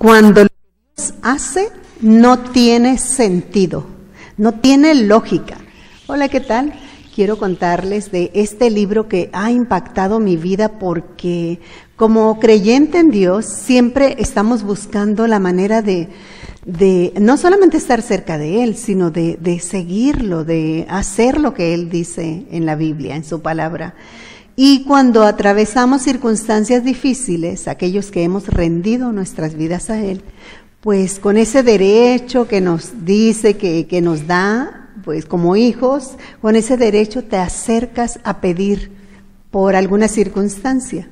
cuando lo que Dios hace no tiene sentido, no tiene lógica. Hola, ¿qué tal? Quiero contarles de este libro que ha impactado mi vida porque como creyente en Dios siempre estamos buscando la manera de no solamente estar cerca de Él, sino de seguirlo, de hacer lo que Él dice en la Biblia, en su palabra. Y cuando atravesamos circunstancias difíciles, aquellos que hemos rendido nuestras vidas a Él, pues con ese derecho que nos dice, que nos da, pues como hijos, con ese derecho te acercas a pedir por alguna circunstancia.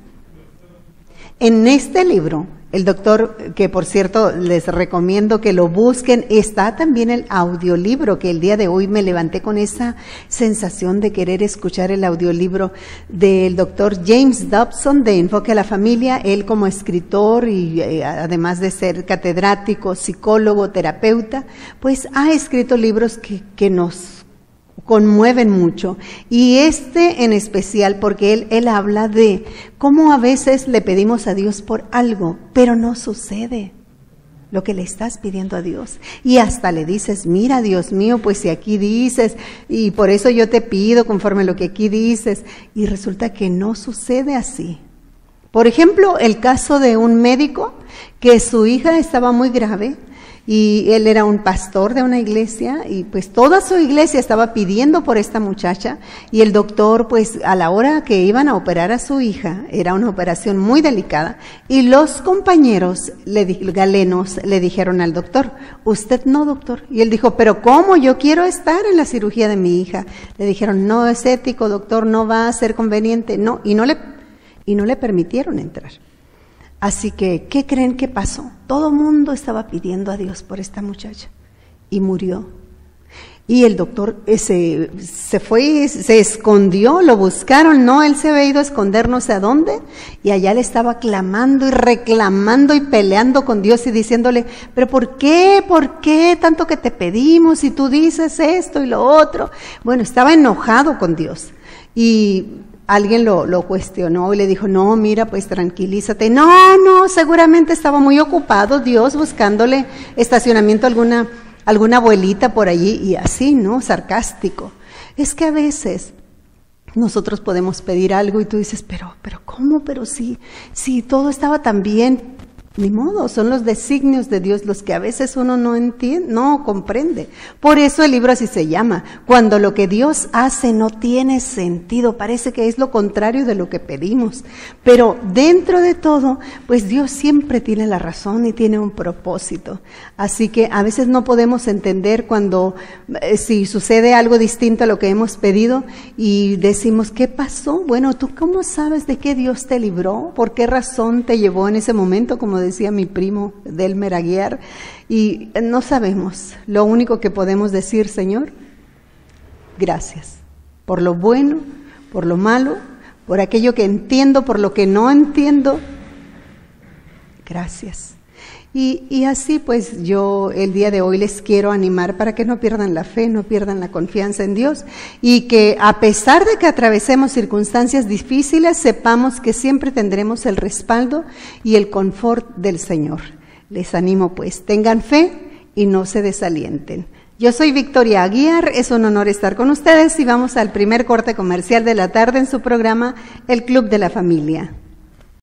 En este libro, el doctor, que por cierto les recomiendo que lo busquen, está también el audiolibro, que el día de hoy me levanté con esa sensación de querer escuchar el audiolibro del doctor James Dobson de Enfoque a la Familia. Él como escritor y además de ser catedrático, psicólogo, terapeuta, pues ha escrito libros que nos conmueven mucho, y este en especial porque él habla de cómo a veces le pedimos a Dios por algo, pero no sucede lo que le estás pidiendo a Dios, y hasta le dices, mira Dios mío, pues si aquí dices, y por eso yo te pido conforme lo que aquí dices, y resulta que no sucede así. Por ejemplo, el caso de un médico que su hija estaba muy grave, y él era un pastor de una iglesia y pues toda su iglesia estaba pidiendo por esta muchacha, y el doctor pues a la hora que iban a operar a su hija, era una operación muy delicada, y los compañeros galenos le dijeron al doctor, usted no, doctor. Y él dijo, pero ¿cómo? Yo quiero estar en la cirugía de mi hija. Le dijeron, no es ético, doctor, no va a ser conveniente, no, y no le permitieron entrar. Así que, ¿qué creen que pasó? Todo mundo estaba pidiendo a Dios por esta muchacha y murió. Y el doctor se fue, se escondió, lo buscaron, no, él se había ido a esconder no sé a dónde, y allá le estaba clamando y reclamando y peleando con Dios y diciéndole, pero ¿por qué tanto que te pedimos y tú dices esto y lo otro? Bueno, estaba enojado con Dios, y alguien lo cuestionó y le dijo, no, mira, pues tranquilízate. No, seguramente estaba muy ocupado Dios buscándole estacionamiento a alguna abuelita por allí, y así, ¿no? Sarcástico. Es que a veces nosotros podemos pedir algo y tú dices, pero ¿cómo? Pero si todo estaba tan bien. Ni modo, son los designios de Dios los que a veces uno no entiende, no comprende. Por eso el libro así se llama, cuando lo que Dios hace no tiene sentido, parece que es lo contrario de lo que pedimos. Pero dentro de todo, pues Dios siempre tiene la razón y tiene un propósito. Así que a veces no podemos entender cuando, si sucede algo distinto a lo que hemos pedido y decimos, ¿qué pasó? Bueno, ¿tú cómo sabes de qué Dios te libró? ¿Por qué razón te llevó en ese momento? Como decía mi primo Delmer Aguiar, y no sabemos. Lo único que podemos decir, Señor, gracias por lo bueno, por lo malo, por aquello que entiendo, por lo que no entiendo, gracias. Y así pues yo el día de hoy les quiero animar para que no pierdan la fe, no pierdan la confianza en Dios, y que a pesar de que atravesemos circunstancias difíciles, sepamos que siempre tendremos el respaldo y el confort del Señor. Les animo pues, tengan fe y no se desalienten. Yo soy Victoria Aguiar, es un honor estar con ustedes, y vamos al primer corte comercial de la tarde en su programa El Club de la Familia.